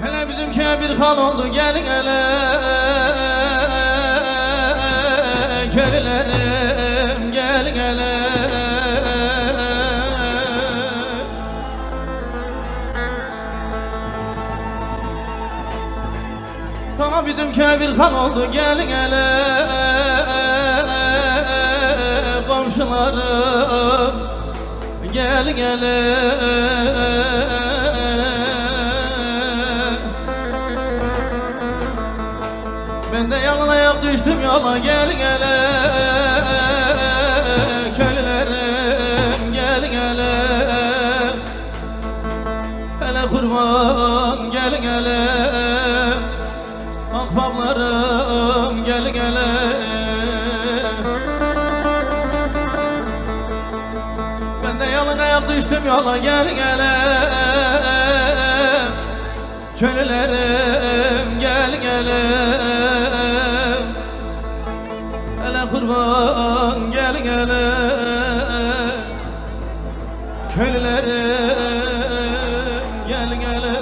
Hele bizimkiye bir hal oldu, gelin hele köylülerim, gelin hele. Tamam bizimkiye bir hal oldu, gelin hele komşularım, gelin hele. Ben de yalan ayak düştüm yola, gelin hele köylülerim, gelin hele. Hele kurban, gelin hele akbablarım, gelin hele. Ben de yalan ayak düştüm yola, gelin hele köylülerim, gelin hele. Hele kurban, gelin hele köylülerim, gelin hele.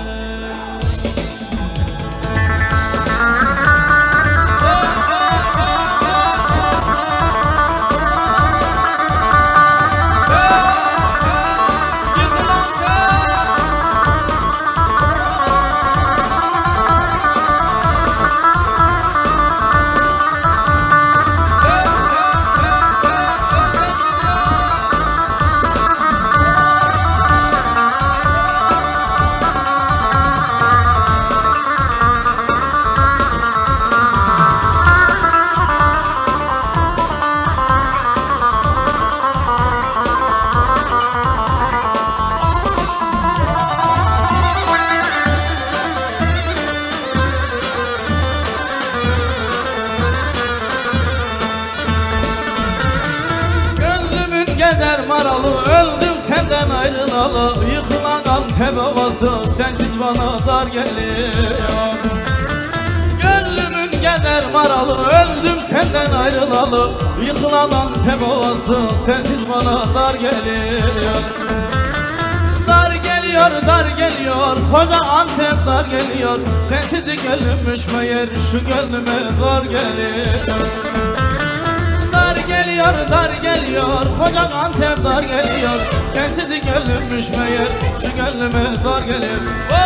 Gezer maralı, öldüm senden ayrılalı. Yıkılan Antep ovası sensiz bana dar geliyor. Gönlümün gezer maralı, öldüm senden ayrılalı. Yıkılan Antep ovası sensiz bana dar geliyor. Dar geliyor, dar geliyor, koca Antep dar geliyor. Sensiz gönlümmüş meğer şu gönlüme zor geliyor. Dar geliyor, dar geliyor, koca Antep dar geliyor. Sensiz gönlümmüş meğer şu gönlüme zor geliyor.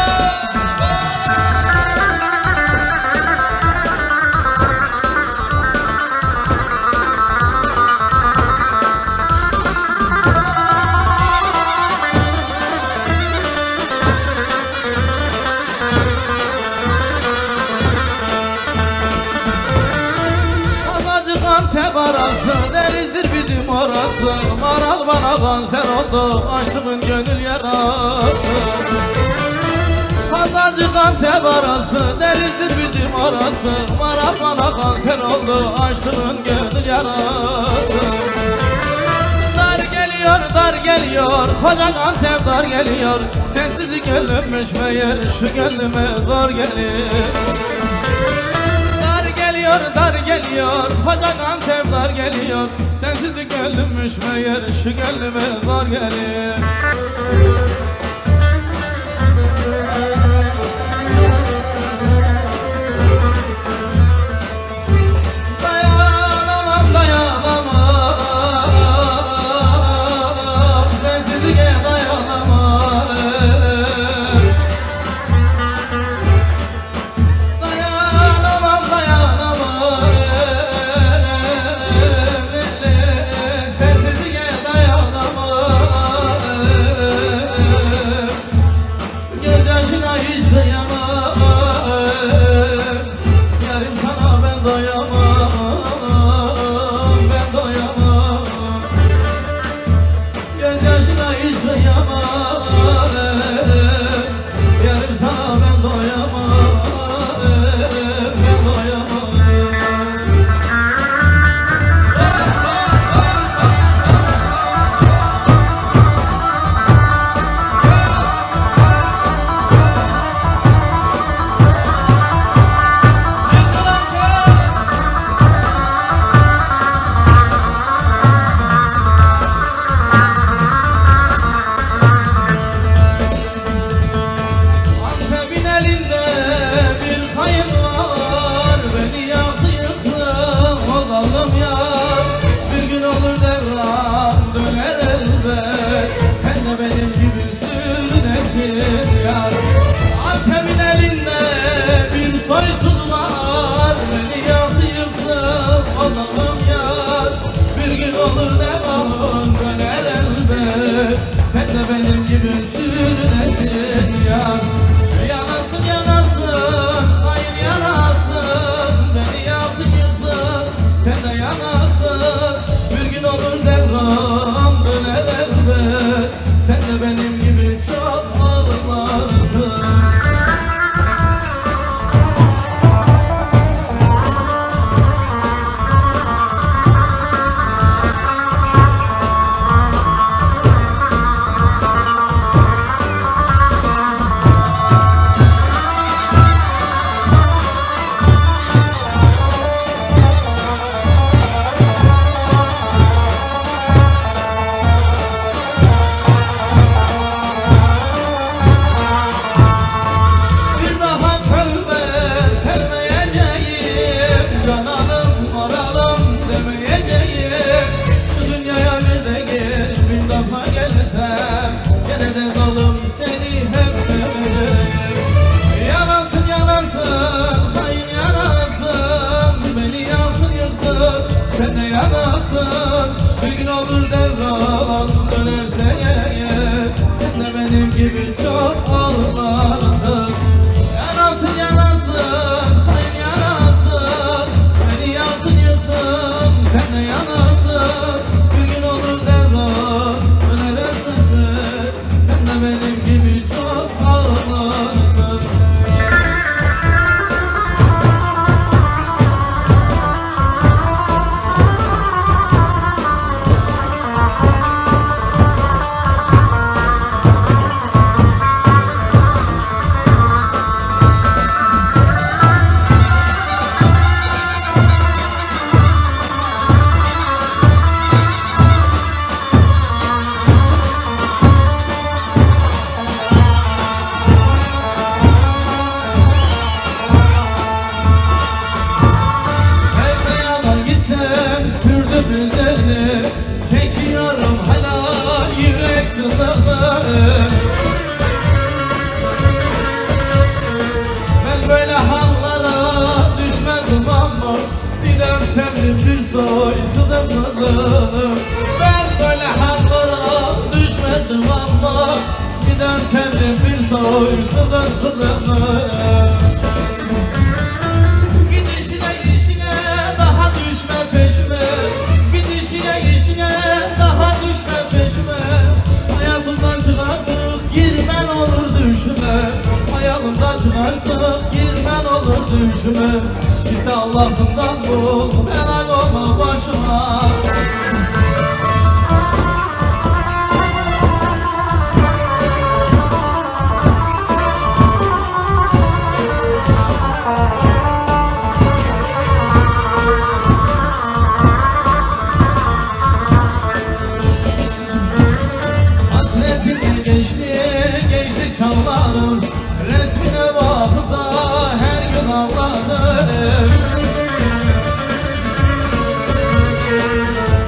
Antep arası, denizdir bizim orası. Maral bana kanser oldu, açtığın gönül yarası. Pazarcık Antep arası, denizdir bizim orası. Maral bana kanser oldu, açtığın gönül yarası. Dar geliyor, dar geliyor, koca Antep dar geliyor. Sensiz gönlümmüş meğer şu gönlüme zor geliyor. Dar geliyor, koca Antep dar geliyor. Sensiz gönlümmüş meğer şu gönlüme zor geliyor. Dayanamam, dayanamam, sensizliğe dayanamam. Dayanamam, dayanamam, sensizliğe dayanamam. yar. Antep'in elinde bir soysuz var, beni yaktı yıktı o zaman yar. Bir gün olur devamın döner elbet, sen de benim gibi sürünesin yar. Yanasın yanasın, hayır yanasın, beni yaktı yıktı, sen de yanasın. Bir gün olur devran döner elbet, sen de benim gibi çok ağlarsın. Sen de yanasın, bir gün olur devran dönerse sen de benim gibi çok ağlarsın. Yanasın yanasın, hayır yanasın, beni yaktın yıktın, sen de yanasın. Bir gün olur devran dönerse sen de benim gibi çok ağlarsın. Çekiyorum hala yürek sızıları. Ben böyle hallara düşmedim ama bir dönsem bir soysuzum kızım. Ben böyle hallara düşmedim ama bir dönsem bir soysuzum kızım. Gidişine işine daha düşme peşime, daha düşme peşime. Hayatımdan çıkartıp girmen olur düşme, hayalımdan çıkartıp girmen olur düşme. Git Allah'ımdan bul, helal olma başıma. Geçti çağlarım, resmine bakıp da her gün ağladım.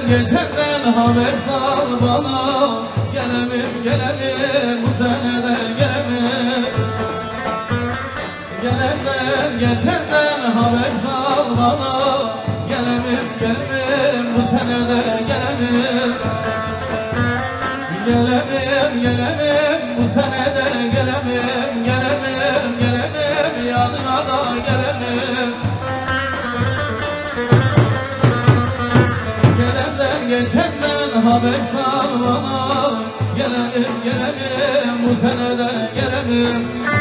geçenden haber sal bana. Gelemem gelemem bu senede gelemem. Gelemem geçenden haber sal bana. Gelemem gelemem bu senede gelemem. Gelemem gelemem bu senede gelemem. Gelemem gelemem yanına da gelemem. Gelenden geçenden haber sal bana. Gelemem gelemem bu senede gelemem.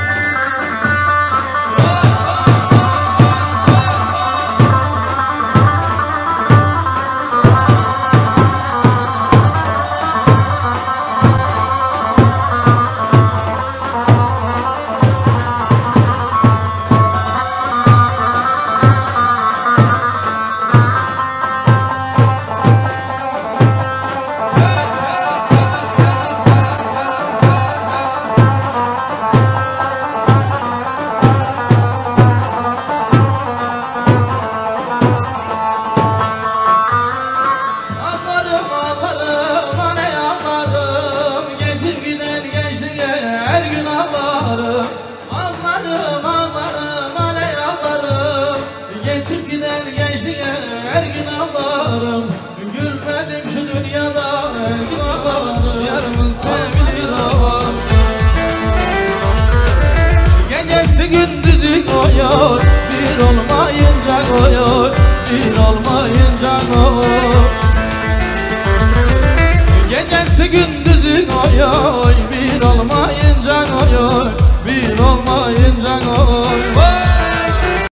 Geçip gider gençliğe her gün ağlarım. Gülmedim şu dünyada her gün ağlarım. Yarımın sevgili ağlarım. Gecesi gündüzü koyuyor, bir olmayınca koyuyor, bir olmayınca